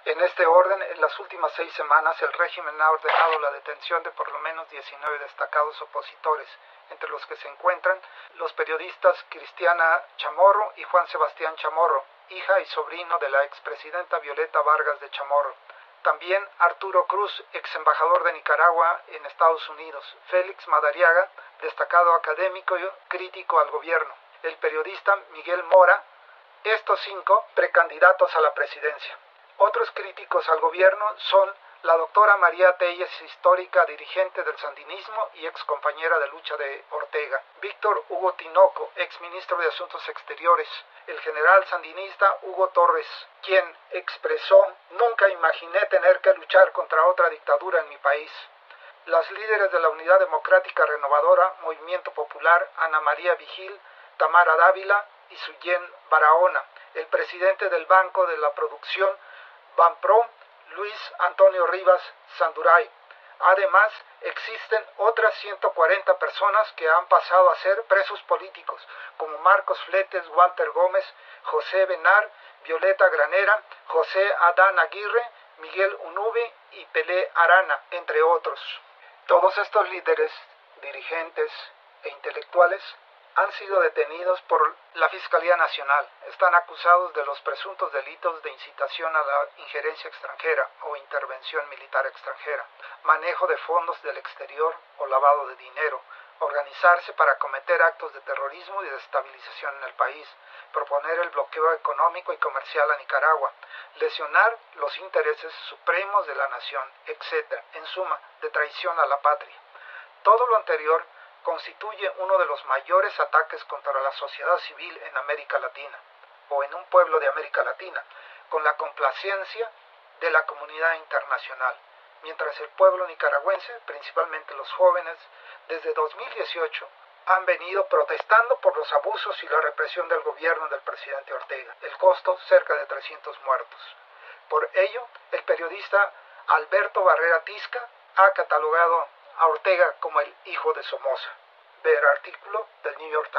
En este orden, en las últimas 6 semanas, el régimen ha ordenado la detención de por lo menos 19 destacados opositores, entre los que se encuentran los periodistas Cristiana Chamorro y Juan Sebastián Chamorro, hija y sobrino de la expresidenta Violeta Vargas de Chamorro. También Arturo Cruz, ex embajador de Nicaragua en Estados Unidos. Félix Madariaga, destacado académico y crítico al gobierno. El periodista Miguel Mora. Estos 5 precandidatos a la presidencia. Otros críticos al gobierno son la doctora María Telles, histórica dirigente del sandinismo y ex compañera de lucha de Ortega. Víctor Hugo Tinoco, ex ministro de Asuntos Exteriores. El general sandinista Hugo Torres, quien expresó: nunca imaginé tener que luchar contra otra dictadura en mi país. Las líderes de la Unidad Democrática Renovadora, Movimiento Popular, Ana María Vigil, Tamara Dávila y Suyen Barahona. El presidente del Banco de la Producción, Banpro, Luis Antonio Rivas Sanduray. Además, existen otras 140 personas que han pasado a ser presos políticos, como Marcos Fletes, Walter Gómez, José Benar, Violeta Granera, José Adán Aguirre, Miguel Unubi y Pelé Arana, entre otros. Todos estos líderes, dirigentes e intelectuales han sido detenidos por la Fiscalía Nacional. Están acusados de los presuntos delitos de incitación a la injerencia extranjera o intervención militar extranjera, manejo de fondos del exterior o lavado de dinero, organizarse para cometer actos de terrorismo y desestabilización en el país, proponer el bloqueo económico y comercial a Nicaragua, lesionar los intereses supremos de la nación, etc. En suma, de traición a la patria. Todo lo anterior constituye uno de los mayores ataques contra la sociedad civil en América Latina, o en un pueblo de América Latina, con la complacencia de la comunidad internacional, mientras el pueblo nicaragüense, principalmente los jóvenes, desde 2018 han venido protestando por los abusos y la represión del gobierno del presidente Ortega. El costo, cerca de 300 muertos. Por ello, el periodista Alberto Barrera Tisca ha catalogado a Ortega como el hijo de Somoza. Ver artículo del New York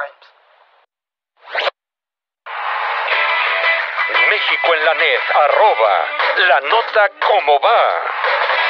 Times. México en la net, @, la nota como va.